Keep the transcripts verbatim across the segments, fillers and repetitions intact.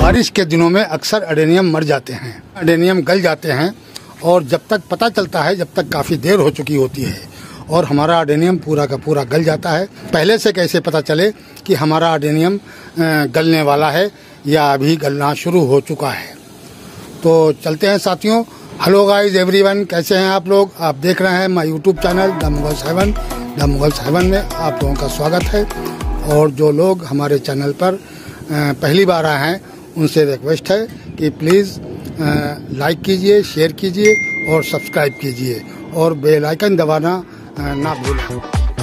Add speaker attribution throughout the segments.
Speaker 1: बारिश के दिनों में अक्सर अडेनियम मर जाते हैं, अडेनियम गल जाते हैं और जब तक पता चलता है जब तक काफ़ी देर हो चुकी होती है और हमारा अडेनियम पूरा का पूरा गल जाता है। पहले से कैसे पता चले कि हमारा अडेनियम गलने वाला है या अभी गलना शुरू हो चुका है? तो चलते हैं साथियों। हेलो गाइस एवरीवन, कैसे हैं आप लोग? आप देख रहे हैं my YouTube channel the Mughal seven. The Mughal seven में आप लोगों का स्वागत है और जो लोग हमारे चैनल पर पहली बार आए हैं उनसे रिक्वेस्ट है कि प्लीज़ लाइक कीजिए, शेयर कीजिए और सब्सक्राइब कीजिए और बेल आइकन दबाना ना भूलें।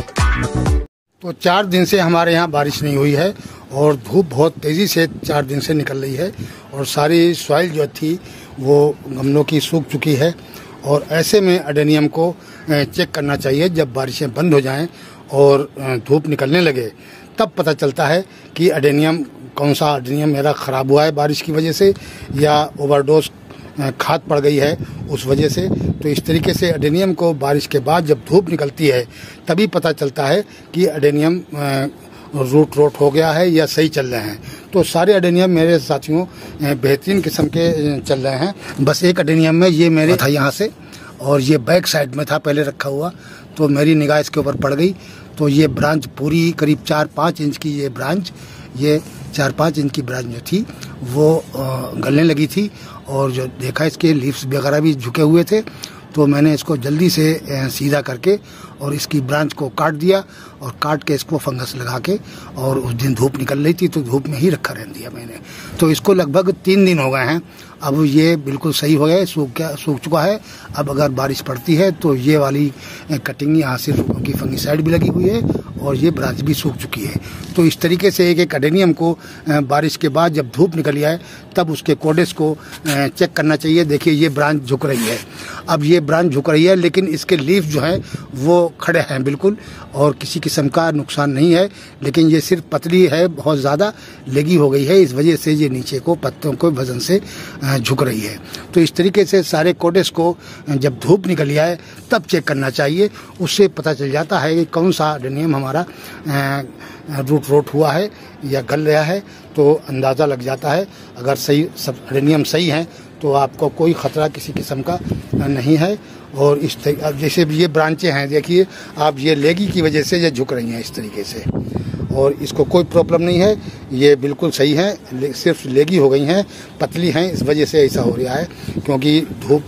Speaker 1: तो चार दिन से हमारे यहाँ बारिश नहीं हुई है और धूप बहुत तेज़ी से चार दिन से निकल रही है और सारी सॉइल जो थी वो गमलों की सूख चुकी है। और ऐसे में अडेनियम को चेक करना चाहिए। जब बारिशें बंद हो जाएं और धूप निकलने लगे तब पता चलता है कि अडेनियम कौन सा अडेनियम मेरा ख़राब हुआ है बारिश की वजह से या ओवरडोज खाद पड़ गई है उस वजह से। तो इस तरीके से अडेनियम को बारिश के बाद जब धूप निकलती है तभी पता चलता है कि अडेनियम रूट रोट हो गया है या सही चल रहे हैं। तो सारे अडेनियम मेरे साथियों बेहतरीन किस्म के चल रहे हैं। बस एक अडेनियम में ये मेरे था यहाँ से और ये बैक साइड में था पहले रखा हुआ, तो मेरी निगाह इसके ऊपर पड़ गई। तो ये ब्रांच पूरी करीब चार पाँच इंच की ये ब्रांच ये चार पाँच इंच की ब्रांच जो थी वो गलने लगी थी और जो देखा इसके लीव्स वगैरह भी झुके हुए थे। तो मैंने इसको जल्दी से सीधा करके और इसकी ब्रांच को काट दिया और काट के इसको फंगस लगा के, और उस दिन धूप निकल रही थी तो धूप में ही रखा रहने दिया मैंने। तो इसको लगभग तीन दिन हो गए हैं। अब ये बिल्कुल सही हो गया, सूख गया सूख चुका है। अब अगर बारिश पड़ती है तो ये वाली कटिंग यहाँ से की फंगिसाइड भी लगी हुई है और ये ब्रांच भी सूख चुकी है। तो इस तरीके से एक एक अडेनियम को बारिश के बाद जब धूप निकली है तब उसके कोडेक्स को चेक करना चाहिए। देखिए ये ब्रांच झुक रही है, अब ये ब्रांच झुक रही है लेकिन इसके लीफ जो है वो खड़े हैं बिल्कुल और किसी किस्म का नुकसान नहीं है। लेकिन ये सिर्फ पतली है, बहुत ज़्यादा लेगी हो गई है, इस वजह से ये नीचे को पत्तों को वजन से झुक रही है। तो इस तरीके से सारे कोडेक्स को जब धूप निकली है तब चेक करना चाहिए। उससे पता चल जाता है कि कौन सा अडेनियम हमारा रूट रोट हुआ है या गल रहा है, तो अंदाज़ा लग जाता है। अगर सही सब अडेनियम सही है तो आपको कोई ख़तरा किसी किस्म का नहीं है। और इस अब जैसे ये ब्रांचें हैं देखिए आप, ये लेगी की वजह से ये झुक रही हैं इस तरीके से और इसको कोई प्रॉब्लम नहीं है, ये बिल्कुल सही है। सिर्फ लेगी हो गई हैं, पतली हैं, इस वजह से ऐसा हो रहा है क्योंकि धूप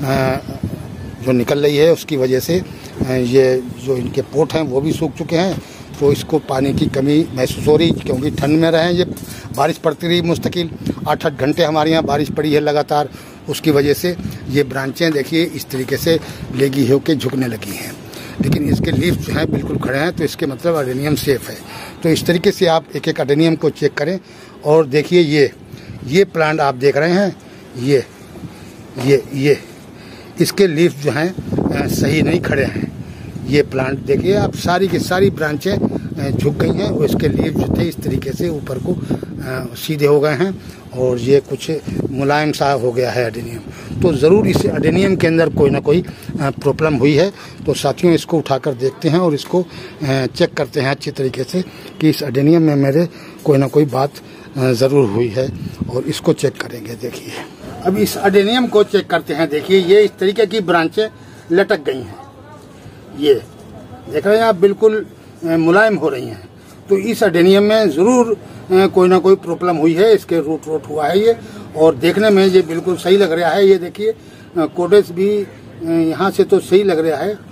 Speaker 1: जो निकल रही है उसकी वजह से ये जो इनके पोट हैं वो भी सूख चुके हैं। तो इसको पानी की कमी महसूस हो रही क्योंकि ठंड में रहे, ये बारिश पड़ती रही मुस्तकिल आठ आठ घंटे हमारे यहाँ बारिश पड़ी है लगातार, उसकी वजह से ये ब्रांचें देखिए इस तरीके से लेगी होकर झुकने लगी हैं। लेकिन इसके लीफ जो हैं बिल्कुल खड़े हैं, तो इसके मतलब अडेनियम सेफ है। तो इस तरीके से आप एक एक अडेनियम को चेक करें। और देखिए ये ये प्लांट आप देख रहे हैं, ये ये ये इसके लीफ जो हैं सही नहीं खड़े हैं। ये प्लांट देखिए आप, सारी की सारी ब्रांचें झुक गई हैं और इसके लीफ जो थे इस तरीके से ऊपर को सीधे हो गए हैं और ये कुछ मुलायम सा हो गया है अडेनियम। तो ज़रूर इस अडेनियम के अंदर कोई ना कोई प्रॉब्लम हुई है। तो साथियों इसको उठाकर देखते हैं और इसको चेक करते हैं अच्छी तरीके से कि इस अडेनियम में मेरे कोई ना कोई बात ज़रूर हुई है और इसको चेक करेंगे। देखिए अब इस अडेनियम को चेक करते हैं। देखिए ये इस तरीके की ब्रांचें लटक गई हैं, ये देख रहे हैं आप, बिल्कुल मुलायम हो रही हैं। तो इस अडेनियम में ज़रूर कोई ना कोई प्रॉब्लम हुई है, इसके रूट रोट हुआ है ये। और देखने में ये बिल्कुल सही लग रहा है। ये देखिए कोडेक्स भी यहाँ से तो सही लग रहा है,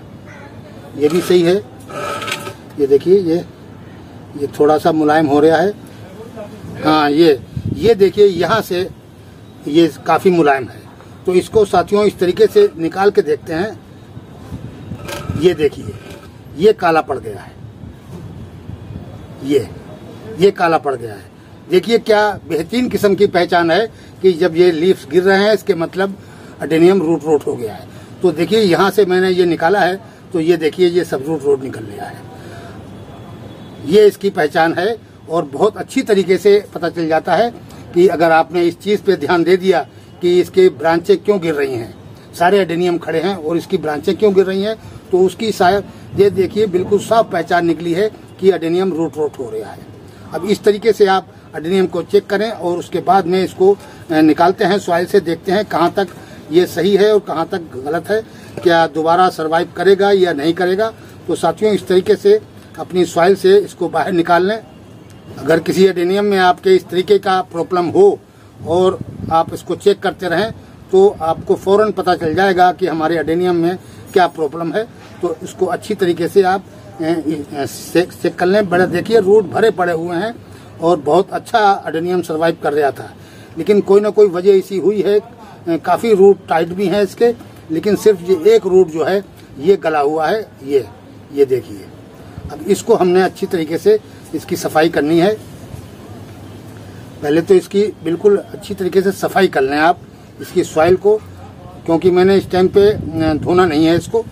Speaker 1: ये भी सही है। ये देखिए ये ये थोड़ा सा मुलायम हो रहा है। हाँ ये ये देखिए यहाँ से ये काफ़ी मुलायम है। तो इसको साथियों इस तरीके से निकाल के देखते हैं। ये देखिए ये काला पड़ गया है, ये ये काला पड़ गया है। देखिए क्या बेहतरीन किस्म की पहचान है कि जब ये लीव्स गिर रहे हैं इसके मतलब अडेनियम रूट रोट हो गया है। तो देखिए यहाँ से मैंने ये निकाला है तो ये देखिए ये सब रूट रोट निकल गया है। ये इसकी पहचान है और बहुत अच्छी तरीके से पता चल जाता है कि अगर आपने इस चीज़ पे ध्यान दे दिया कि इसके ब्रांचें क्यों गिर रही हैं, सारे अडेनियम खड़े हैं और इसकी ब्रांचें क्यों गिर रही हैं, तो उसकी शायद ये देखिए बिल्कुल साफ पहचान निकली है कि अडेनियम रूट रोट हो रहा है। अब इस तरीके से आप एडेनियम को चेक करें और उसके बाद में इसको निकालते हैं सॉइल से, देखते हैं कहाँ तक ये सही है और कहाँ तक गलत है, क्या दोबारा सरवाइव करेगा या नहीं करेगा। तो साथियों इस तरीके से अपनी सॉइल से इसको बाहर निकाल लें। अगर किसी एडेनियम में आपके इस तरीके का प्रॉब्लम हो और आप इसको चेक करते रहें तो आपको फौरन पता चल जाएगा कि हमारे एडेनियम में क्या प्रॉब्लम है। तो इसको अच्छी तरीके से आप चेक कर लें। बड़े देखिए रूट भरे पड़े हुए हैं और बहुत अच्छा एडेनियम सर्वाइव कर रहा था, लेकिन कोई ना कोई वजह ऐसी हुई है, काफ़ी रूट टाइट भी हैं इसके, लेकिन सिर्फ ये एक रूट जो है ये गला हुआ है। ये ये देखिए, अब इसको हमने अच्छी तरीके से इसकी सफाई करनी है। पहले तो इसकी बिल्कुल अच्छी तरीके से सफाई कर लें आप इसकी सॉइल को, क्योंकि मैंने इस टाइम पे धोना नहीं है इसको।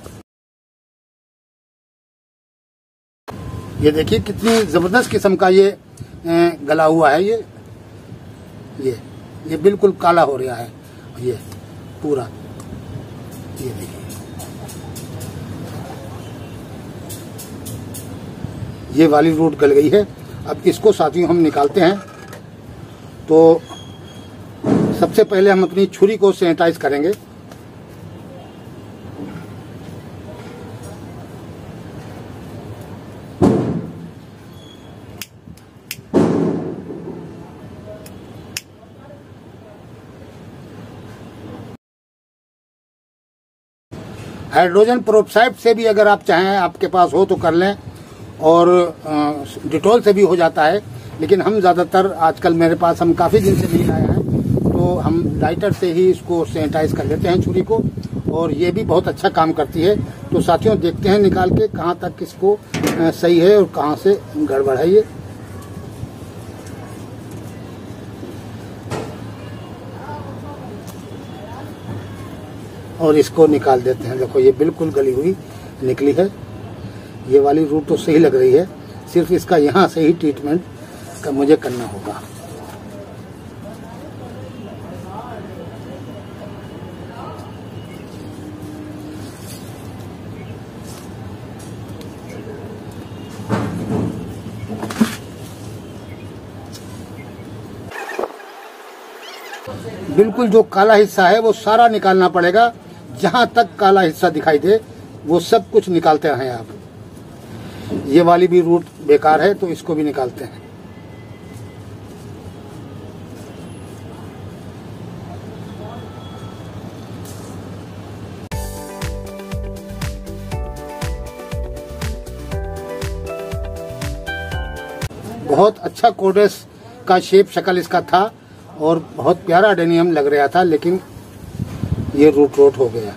Speaker 1: ये देखिए कितनी जबरदस्त किस्म का ये गला हुआ है। ये ये ये बिल्कुल काला हो रहा है ये पूरा। ये देखिए, ये वाली रूट गल गई है। अब इसको साथियों हम निकालते हैं। तो सबसे पहले हम अपनी छुरी को सैनिटाइज करेंगे। हाइड्रोजन पेरोक्साइड से भी अगर आप चाहें, आपके पास हो तो कर लें, और डिटॉल से भी हो जाता है, लेकिन हम ज़्यादातर आजकल मेरे पास हम काफ़ी दिन से नहीं लाए हैं, तो हम लाइटर से ही इसको सैनिटाइज कर लेते हैं छुरी को, और ये भी बहुत अच्छा काम करती है। तो साथियों देखते हैं निकाल के कहाँ तक इसको सही है और कहाँ से गड़बड़ है। ये और इसको निकाल देते हैं। देखो ये बिल्कुल गली हुई निकली है। ये वाली रूट तो सही लग रही है, सिर्फ इसका यहाँ से ही ट्रीटमेंट का मुझे करना होगा। बिल्कुल जो काला हिस्सा है वो सारा निकालना पड़ेगा। जहां तक काला हिस्सा दिखाई दे वो सब कुछ निकालते हैं आप। ये वाली भी रूट बेकार है तो इसको भी निकालते हैं। बहुत अच्छा कोडेस का शेप शक्ल इसका था और बहुत प्यारा एडेनियम लग रहा था, लेकिन ये रूट रोट हो गया।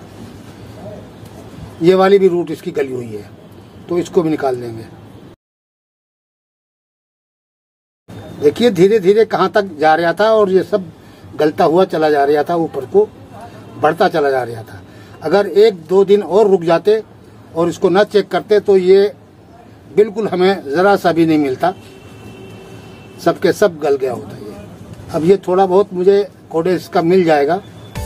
Speaker 1: ये वाली भी रूट इसकी गली हुई है तो इसको भी निकाल देंगे। देखिए धीरे धीरे कहाँ तक जा रहा था और ये सब गलता हुआ चला जा रहा था, ऊपर को बढ़ता चला जा रहा था। अगर एक दो दिन और रुक जाते और इसको न चेक करते तो ये बिल्कुल हमें जरा सा भी नहीं मिलता, सबके सब गल गया होता ये। अब ये थोड़ा बहुत मुझे कोडेस का मिल जाएगा।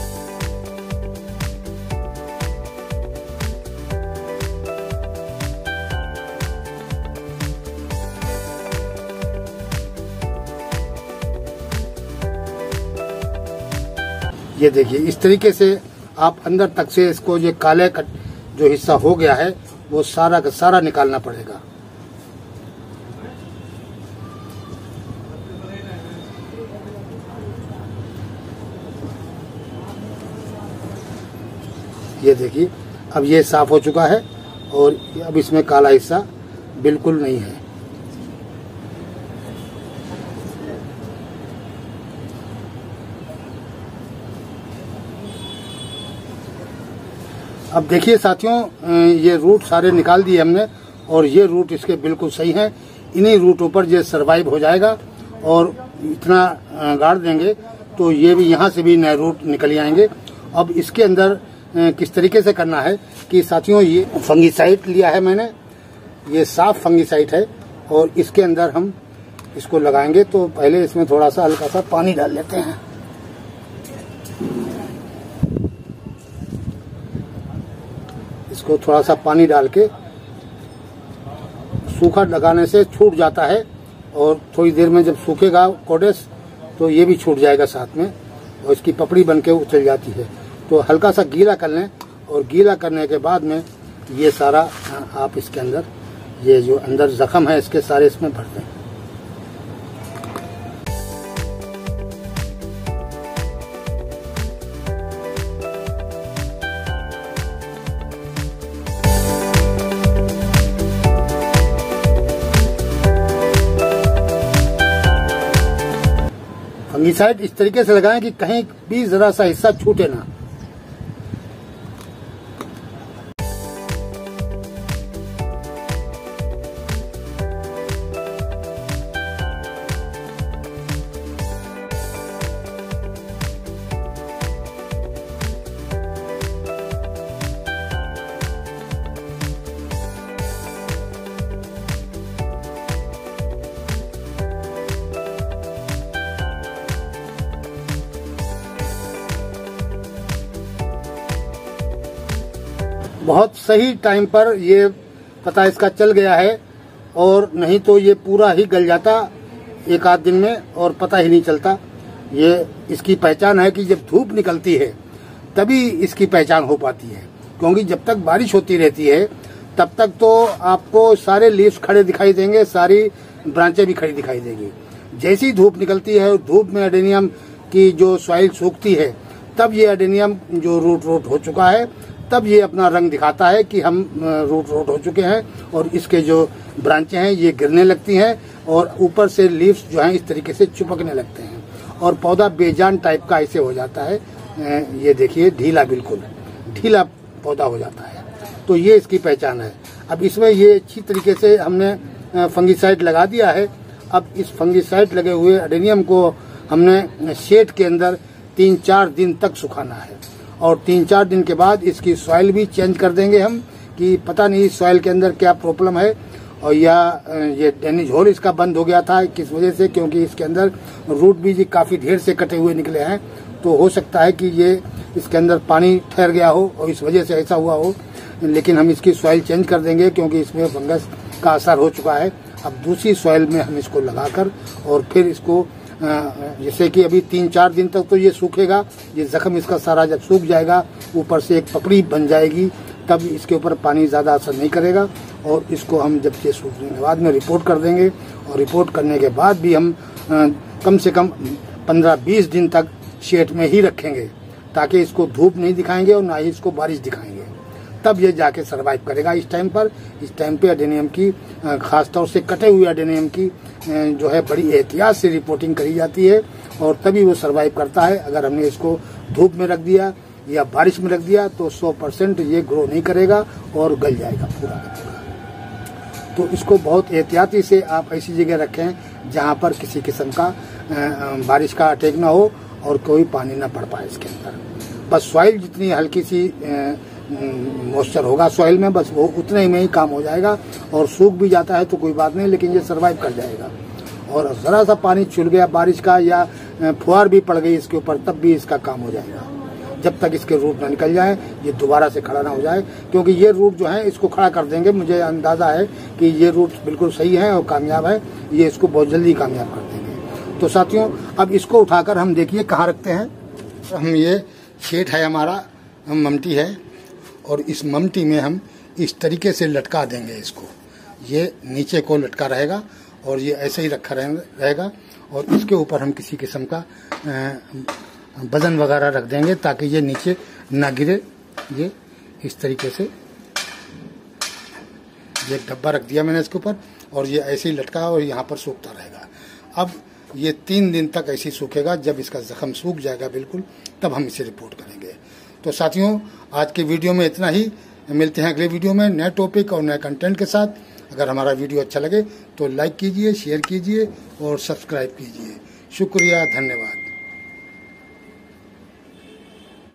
Speaker 1: ये देखिए इस तरीके से आप अंदर तक से इसको ये काले कट जो हिस्सा हो गया है वो सारा का सारा निकालना पड़ेगा। ये देखिए अब ये साफ हो चुका है और अब इसमें काला हिस्सा बिल्कुल नहीं है। अब देखिए साथियों ये रूट सारे निकाल दिए हमने और ये रूट इसके बिल्कुल सही हैं। इन्हीं रूटों पर ये सरवाइव हो जाएगा और इतना गाड़ देंगे तो ये भी यहाँ से भी नए रूट निकल आएंगे। अब इसके अंदर किस तरीके से करना है कि साथियों ये फंगीसाइड लिया है मैंने, ये साफ फंगीसाइड है और इसके अंदर हम इसको लगाएंगे। तो पहले इसमें थोड़ा सा हल्का सा पानी डाल लेते हैं। इसको थोड़ा सा पानी डाल के सूखा लगाने से छूट जाता है और थोड़ी देर में जब सूखेगा कोडेस तो ये भी छूट जाएगा साथ में, और इसकी पपड़ी बन के उछल जाती है। तो हल्का सा गीला कर लें, और गीला करने के बाद में ये सारा आप इसके अंदर, ये जो अंदर जख्म है इसके सारे इसमें भर दें। फंगिसाइड इस तरीके से लगाएं कि कहीं भी जरा सा हिस्सा छूटे ना। बहुत सही टाइम पर ये पता इसका चल गया है, और नहीं तो ये पूरा ही गल जाता एक आध दिन में और पता ही नहीं चलता। ये इसकी पहचान है कि जब धूप निकलती है तभी इसकी पहचान हो पाती है, क्योंकि जब तक बारिश होती रहती है तब तक तो आपको सारे लीव्स खड़े दिखाई देंगे, सारी ब्रांचें भी खड़ी दिखाई देंगी। जैसी धूप निकलती है और धूप में एडेनियम की जो सॉइल सूखती है, तब ये एडेनियम जो रूट रोट हो चुका है, तब ये अपना रंग दिखाता है कि हम रूट रोट हो चुके हैं, और इसके जो ब्रांचें हैं ये गिरने लगती हैं, और ऊपर से लीव्स जो हैं इस तरीके से चिपकने लगते हैं, और पौधा बेजान टाइप का ऐसे हो जाता है। ये देखिए ढीला, बिल्कुल ढीला पौधा हो जाता है। तो ये इसकी पहचान है। अब इसमें ये अच्छी तरीके से हमने फंगिसाइड लगा दिया है। अब इस फंगिसाइड लगे हुए एडेनियम को हमने शेड के अंदर तीन चार दिन तक सुखाना है, और तीन चार दिन के बाद इसकी सॉइल भी चेंज कर देंगे हम, कि पता नहीं सॉइल के अंदर क्या प्रॉब्लम है, और या ये ड्रेनेज होल इसका बंद हो गया था किस वजह से, क्योंकि इसके अंदर रूट भी काफी ढेर से कटे हुए निकले हैं। तो हो सकता है कि ये इसके अंदर पानी ठहर गया हो और इस वजह से ऐसा हुआ हो, लेकिन हम इसकी सॉइल चेंज कर देंगे क्योंकि इसमें फंगस का असर हो चुका है। अब दूसरी सॉइल में हम इसको लगाकर और फिर इसको जैसे कि अभी तीन चार दिन तक तो ये सूखेगा, ये जख्म इसका सारा जब सूख जाएगा, ऊपर से एक पपड़ी बन जाएगी, तब इसके ऊपर पानी ज़्यादा असर नहीं करेगा। और इसको हम जब ये सूखने के बाद में रिपोर्ट कर देंगे, और रिपोर्ट करने के बाद भी हम आ, कम से कम पंद्रह बीस दिन तक शेड में ही रखेंगे, ताकि इसको धूप नहीं दिखाएंगे और ना ही इसको बारिश दिखाएंगे, तब ये जाके सरवाइव करेगा। इस टाइम पर इस टाइम पे एडेनियम की खासतौर से कटे हुए एडेनियम की जो है बड़ी एहतियात से रिपोर्टिंग करी जाती है, और तभी वो सरवाइव करता है। अगर हमने इसको धूप में रख दिया या बारिश में रख दिया तो सौ परसेंट ये ग्रो नहीं करेगा और गल जाएगा पूरा का पूरा। तो इसको बहुत एहतियाती से आप ऐसी जगह रखें जहाँ पर किसी किस्म का बारिश का अटैक ना हो और कोई पानी ना पड़ पाए इसके अंदर। बस सॉइल जितनी हल्की सी मॉइस्चर होगा सॉइल में, बस वो उतने ही में ही काम हो जाएगा। और सूख भी जाता है तो कोई बात नहीं, लेकिन ये सरवाइव कर जाएगा। और जरा सा पानी छुल गया बारिश का या फुहार भी पड़ गई इसके ऊपर, तब भी इसका काम हो जाएगा, जब तक इसके रूट ना निकल जाए, ये दोबारा से खड़ा ना हो जाए। क्योंकि ये रूट जो है इसको खड़ा कर देंगे, मुझे अंदाजा है कि ये रूट बिल्कुल सही है और कामयाब है, ये इसको बहुत जल्दी कामयाब कर देंगे। तो साथियों, अब इसको उठाकर हम देखिए कहाँ रखते हैं। हम ये शेड है हमारा, हम ममटी है, और इस ममटी में हम इस तरीके से लटका देंगे इसको। ये नीचे को लटका रहेगा और ये ऐसे ही रखा रहेगा, और इसके ऊपर हम किसी किस्म का वजन वगैरह रख देंगे ताकि ये नीचे ना गिरे। ये इस तरीके से ये डब्बा रख दिया मैंने इसके ऊपर, और ये ऐसे ही लटका और यहाँ पर सूखता रहेगा। अब ये तीन दिन तक ऐसे ही सूखेगा, जब इसका जख्म सूख जाएगा बिल्कुल, तब हम इसे रिपोर्ट करेंगे। तो साथियों, आज के वीडियो में इतना ही। मिलते हैं अगले वीडियो में नए टॉपिक और नए कंटेंट के साथ। अगर हमारा वीडियो अच्छा लगे तो लाइक कीजिए, शेयर कीजिए और सब्सक्राइब कीजिए। शुक्रिया, धन्यवाद।